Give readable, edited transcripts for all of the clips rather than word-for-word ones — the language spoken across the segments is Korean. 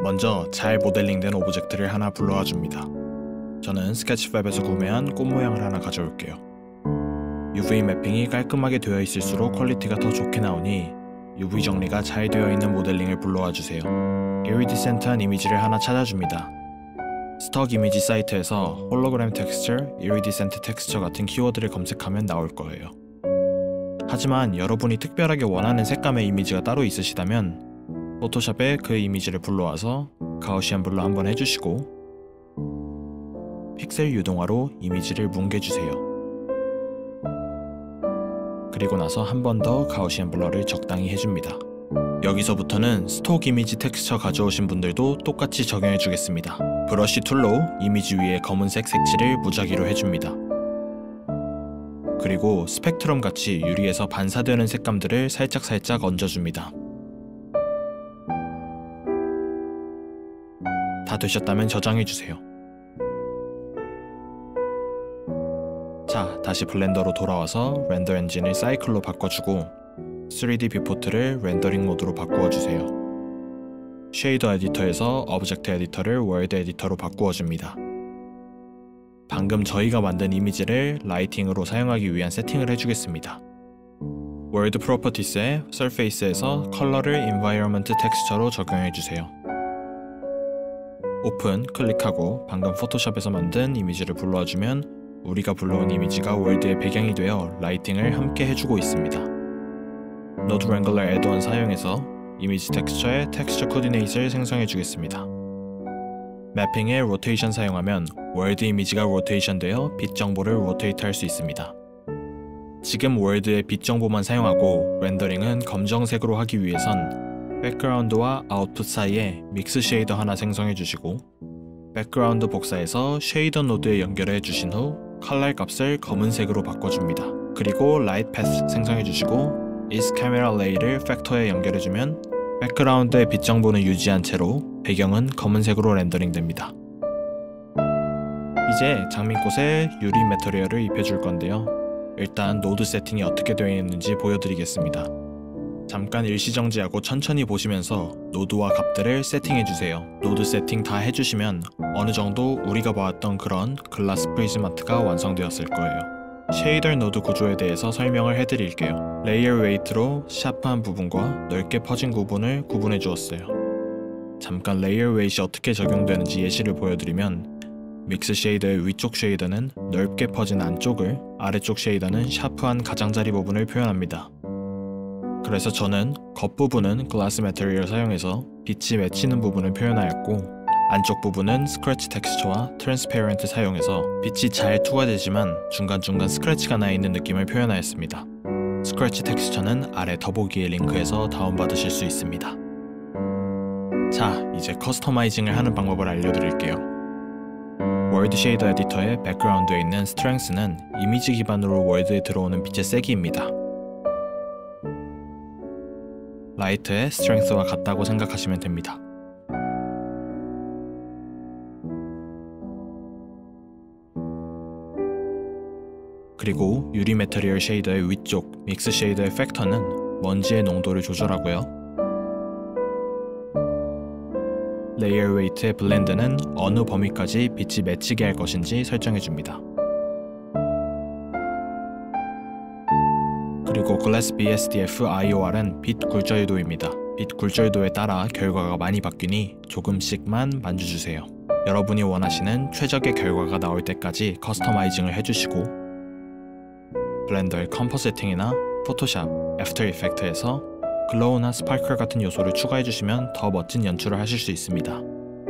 먼저 잘 모델링된 오브젝트를 하나 불러와 줍니다. 저는 스케치팝에서 구매한 꽃 모양을 하나 가져올게요. UV 매핑이 깔끔하게 되어 있을수록 퀄리티가 더 좋게 나오니 UV 정리가 잘 되어 있는 모델링을 불러와 주세요. 이리디센트한 이미지를 하나 찾아줍니다. 스톡 이미지 사이트에서 홀로그램 텍스처, 이리디센트 텍스처 같은 키워드를 검색하면 나올 거예요. 하지만 여러분이 특별하게 원하는 색감의 이미지가 따로 있으시다면 포토샵에 그 이미지를 불러와서 가우시안 블러 한번 해주시고 픽셀 유동화로 이미지를 뭉개주세요. 그리고 나서 한 번 더 가우시안 블러를 적당히 해줍니다. 여기서부터는 스톡 이미지 텍스처 가져오신 분들도 똑같이 적용해주겠습니다. 브러쉬 툴로 이미지 위에 검은색 색칠을 무작위로 해줍니다. 그리고 스펙트럼 같이 유리에서 반사되는 색감들을 살짝살짝 얹어줍니다. 다 되셨다면 저장해주세요. 자, 다시 블렌더로 돌아와서 렌더 엔진을 사이클로 바꿔주고 3D 뷰포트를 렌더링 모드로 바꾸어주세요. 쉐이더 에디터에서 오브젝트 에디터를 월드 에디터로 바꾸어줍니다. 방금 저희가 만든 이미지를 라이팅으로 사용하기 위한 세팅을 해주겠습니다. 월드 프로퍼티스의 서페이스에서 컬러를 인바이러먼트 텍스처로 적용해주세요. 오픈 클릭하고 방금 포토샵에서 만든 이미지를 불러와주면 우리가 불러온 이미지가 월드의 배경이 되어 라이팅을 함께 해주고 있습니다. 노드 랭글러 애드온 사용해서 이미지 텍스처의 텍스처 코디네이트를 생성해주겠습니다. 매핑의 로테이션 사용하면 월드 이미지가 로테이션 되어 빛 정보를 로테이트 할 수 있습니다. 지금 월드의 빛 정보만 사용하고 렌더링은 검정색으로 하기 위해선 백그라운드와 아웃풋 사이에 믹스 쉐이더 하나 생성해 주시고 백그라운드 복사해서 쉐이더 노드에 연결해 주신 후 컬러 값을 검은색으로 바꿔줍니다. 그리고 라이트 패스 생성해 주시고 is camera lay를 팩터에 연결해 주면 백그라운드의 빛 정보는 유지한 채로 배경은 검은색으로 렌더링 됩니다. 이제 장미꽃에 유리 매터리얼을 입혀줄 건데요. 일단 노드 세팅이 어떻게 되어 있는지 보여드리겠습니다. 잠깐 일시정지하고 천천히 보시면서 노드와 값들을 세팅해주세요. 노드 세팅 다 해주시면 어느 정도 우리가 보았던 그런 글라스 프리즈마트가 완성되었을 거예요. 쉐이더 노드 구조에 대해서 설명을 해드릴게요. 레이어 웨이트로 샤프한 부분과 넓게 퍼진 부분을 구분해 주었어요. 잠깐 레이어 웨이트이 어떻게 적용되는지 예시를 보여드리면 믹스 쉐이더의 위쪽 쉐이더는 넓게 퍼진 안쪽을, 아래쪽 쉐이더는 샤프한 가장자리 부분을 표현합니다. 그래서 저는 겉부분은 글라스 매터리얼을 사용해서 빛이 맺히는 부분을 표현하였고 안쪽 부분은 스크래치 텍스처와 트랜스페어런트 사용해서 빛이 잘 투과되지만 중간중간 스크래치가 나 있는 느낌을 표현하였습니다. 스크래치 텍스처는 아래 더보기의 링크에서 다운받으실 수 있습니다. 자, 이제 커스터마이징을 하는 방법을 알려드릴게요. 월드 쉐이더 에디터의 백그라운드에 있는 스트렝스는 이미지 기반으로 월드에 들어오는 빛의 세기입니다. 라이트의 스트렝스와 같다고 생각하시면 됩니다. 그리고 유리 매터리얼 쉐이더의 위쪽 믹스 쉐이더의 팩터는 먼지의 농도를 조절하고요. 레이어 웨이트의 블렌드는 어느 범위까지 빛이 맺히게 할 것인지 설정해줍니다. 그리고 글래스 BSDF IOR은 빛 굴절도입니다. 빛 굴절도에 따라 결과가 많이 바뀌니 조금씩만 만져주세요. 여러분이 원하시는 최적의 결과가 나올 때까지 커스터마이징을 해주시고 블렌더의 컴포지팅이나 포토샵, 애프터 이펙트에서 글로우나 스파클 같은 요소를 추가해주시면 더 멋진 연출을 하실 수 있습니다.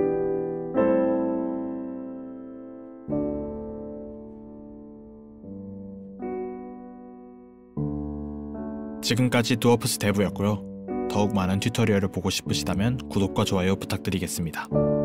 지금까지 두어프스 대부였고요. 더욱 많은 튜토리얼을 보고 싶으시다면 구독과 좋아요 부탁드리겠습니다.